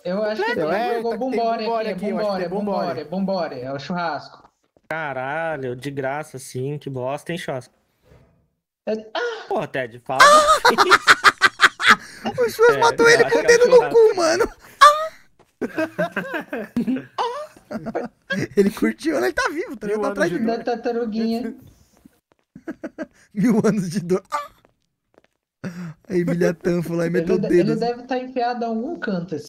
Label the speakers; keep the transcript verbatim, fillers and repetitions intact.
Speaker 1: Eu acho que
Speaker 2: Completo.
Speaker 1: tem
Speaker 3: Eita,
Speaker 1: hamburgo.
Speaker 3: tem
Speaker 1: Vambora
Speaker 3: Bombore
Speaker 1: aqui,
Speaker 3: aqui, eu acho que
Speaker 1: vambora,
Speaker 3: tem Bombore.
Speaker 1: vambora, vambora. É o churrasco.
Speaker 2: Caralho, de graça, sim, que bosta, hein, Chosca?
Speaker 1: É-
Speaker 2: Pô, Ted, fala alguma coisa.
Speaker 3: O Churras
Speaker 2: É,
Speaker 3: matou
Speaker 2: eu
Speaker 3: ele
Speaker 2: acho
Speaker 3: com o
Speaker 2: que é o
Speaker 3: dedo no
Speaker 2: churrasco.
Speaker 3: cu, mano. Ele curtiu, né? Ele tá vivo, tá,
Speaker 4: Mil
Speaker 3: tá
Speaker 4: anos
Speaker 3: atrás de
Speaker 4: de
Speaker 3: mim.
Speaker 1: Da tartaruguinha.
Speaker 3: Mil anos de dor. Ah! A Emília Tanfo lá e
Speaker 1: Ele,
Speaker 3: meteu o
Speaker 1: de-
Speaker 3: dedo.
Speaker 1: ele
Speaker 3: assim.
Speaker 1: deve estar enfiado em algum canto